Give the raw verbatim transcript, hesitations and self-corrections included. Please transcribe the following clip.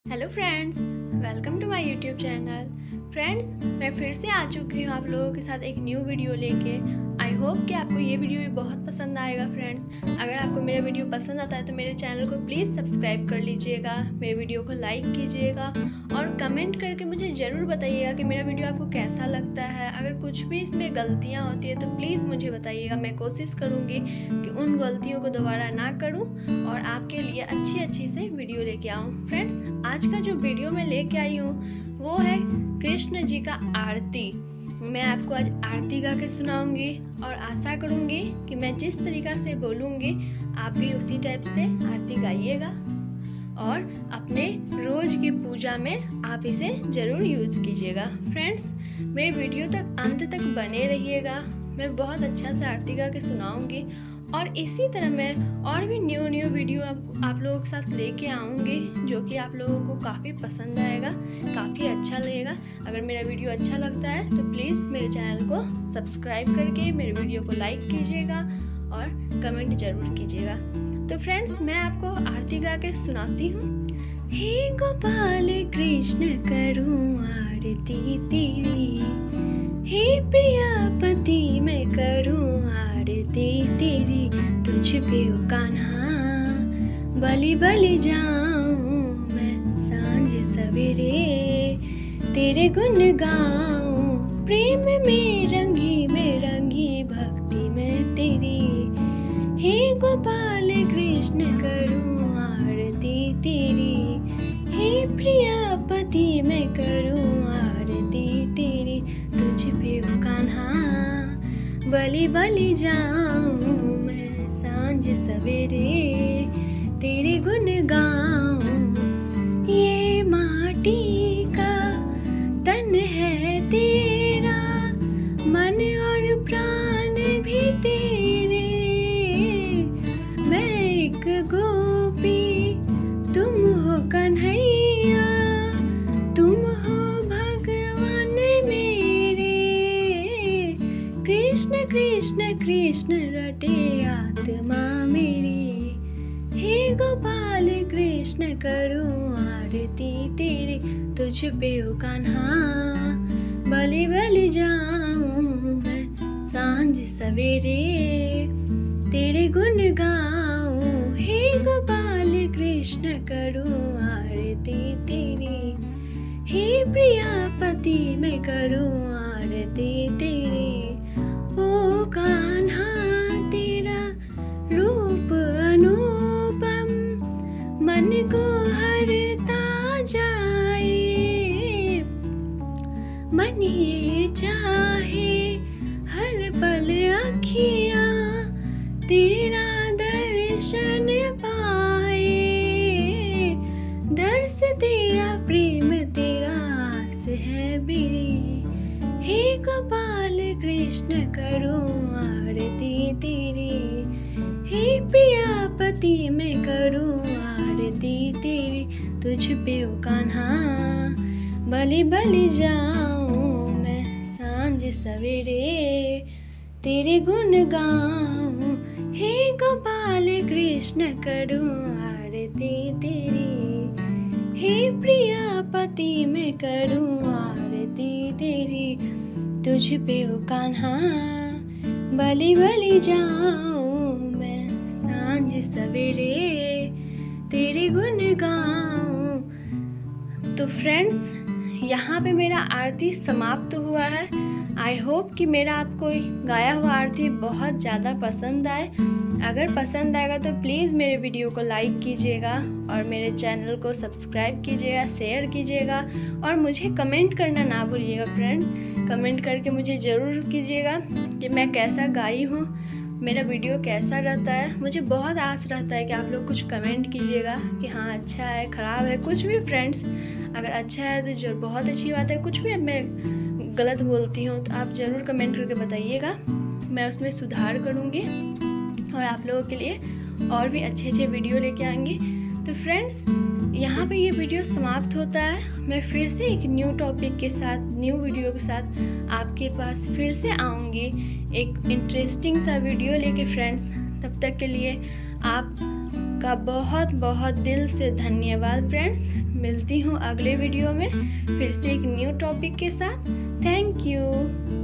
Hello friends, welcome to my YouTube channel. Friends, मैं फिर से आ चुकी हूँ आप लोगों के साथ एक न्यू वीडियो लेके। आई होप कि आपको ये वीडियो भी बहुत पसंद आएगा। फ्रेंड्स, अगर आपको मेरा वीडियो पसंद आता है तो मेरे चैनल को प्लीज़ सब्सक्राइब कर लीजिएगा, मेरे वीडियो को लाइक कीजिएगा और कमेंट करके मुझे ज़रूर बताइएगा कि मेरा वीडियो आपको कैसा लगता है। अगर कुछ भी इसमें गलतियाँ होती है तो प्लीज़ मुझे बताइएगा। मैं कोशिश करूँगी कि उन गलतियों को दोबारा ना करूँ और आपके लिए अच्छी अच्छी से वीडियो लेके आऊँ। फ्रेंड्स, आज का जो वीडियो मैं लेके आई हूँ वो है कृष्ण जी का आरती। मैं आपको आज आरती गा के सुनाऊंगी और आशा करूंगी कि मैं जिस तरीका से बोलूंगी आप भी उसी टाइप से आरती गाइएगा और अपने रोज की पूजा में आप इसे जरूर यूज कीजिएगा। फ्रेंड्स, मेरे वीडियो तक अंत तक बने रहिएगा। मैं बहुत अच्छा से आरती गा के सुनाऊंगी और इसी तरह मैं और भी न्यू न्यू वीडियो आप, आप लोगों के साथ लेके आऊँगी जो कि आप लोगों को काफ़ी पसंद आएगा, काफ़ी अच्छा लगेगा। अगर मेरा वीडियो अच्छा लगता है तो प्लीज़ मेरे चैनल को सब्सक्राइब करके मेरे वीडियो को लाइक कीजिएगा और कमेंट जरूर कीजिएगा। तो फ्रेंड्स, मैं आपको आरती गा के सुनाती हूँ। हे गोपाल कृष्ण करूँ आरती तेरी, हे प्रियापति मैं करूँ आरती तेरी, तुझ पे ओ कान्हा बलि बलि जाऊं मैं सांझ सवेरे, तेरे गुण गाऊं प्रेम में रंगी में रंगी भक्ति में तेरी। हे गोपाल कृष्ण करूँ आरती तेरी, हे प्रियापति मैं करूँ आरती तेरी, तुझ पे ओ कान्हा बलि बलि जाऊं मैं सांझ सवेरे, तेरे गुण गाऊं। ये माटी का तन है तेरा, मन और प्राण भी तेरे, मैं एक गोपी तुम हो कन्हैया, तुम हो भगवान मेरे। कृष्ण कृष्ण कृष्ण रटे आत्मा मेरी, हे गोपाल कृष्ण करूँ आरती तेरी, तुझ पे ओ कान्हा बलि बलि जाऊं मैं सांझ सवेरे, तेरे गुण गाऊं। हे गोपाल कृष्ण करूँ आरती तेरी, हे प्रियापति मैं करूँ आरती तेरी। ओ कान्हा तेरा रूप अनुपम मन को हरता जाए, मन ये चाहे हर पल अखियाँ तेरा दर्शन पाए, दर्श तेरा प्रेम तेरा आस है मेरी। हे गोपाल कृष्ण करूँ आरती तेरी, हे प्रियापति मैं करूँ आरती तेरी, तुझ पे ओ कान्हा बलि बलि जाऊं मैं सांझ सवेरे, तेरे गुण गाऊं। हे गोपाल कृष्ण करूँ आरती तेरी, हे प्रियापति मैं करूँ आरती तेरी, तुझ पे ओ कान्हा बलि बलि जाऊं मैं सांझ सवेरे, तेरे गुण गाऊं। तो फ्रेंड्स, यहाँ पे मेरा आरती समाप्त हुआ है। आई होप कि मेरा आपको गाया हुआ आरती बहुत ज़्यादा पसंद आए। अगर पसंद आएगा तो प्लीज़ मेरे वीडियो को लाइक कीजिएगा और मेरे चैनल को सब्सक्राइब कीजिएगा, शेयर कीजिएगा और मुझे कमेंट करना ना भूलिएगा। फ्रेंड्स, कमेंट करके मुझे ज़रूर कीजिएगा कि मैं कैसा गाई हूँ, मेरा वीडियो कैसा रहता है। मुझे बहुत आस रहता है कि आप लोग कुछ कमेंट कीजिएगा कि हाँ अच्छा है, ख़राब है, कुछ भी। फ्रेंड्स, अगर अच्छा है तो जो बहुत अच्छी बात है, कुछ भी मैं गलत बोलती हूँ तो आप ज़रूर कमेंट करके बताइएगा, मैं उसमें सुधार करूँगी और आप लोगों के लिए और भी अच्छे अच्छे वीडियो लेके आएंगे। तो फ्रेंड्स, यहाँ पे ये वीडियो समाप्त होता है। मैं फिर से एक न्यू टॉपिक के साथ, न्यू वीडियो के साथ आपके पास फिर से आऊँगी एक इंटरेस्टिंग सा वीडियो लेके। फ्रेंड्स, तब तक के लिए आप का बहुत बहुत दिल से धन्यवाद फ्रेंड्स। मिलती हूँ अगले वीडियो में फिर से एक न्यू टॉपिक के साथ। Thank you.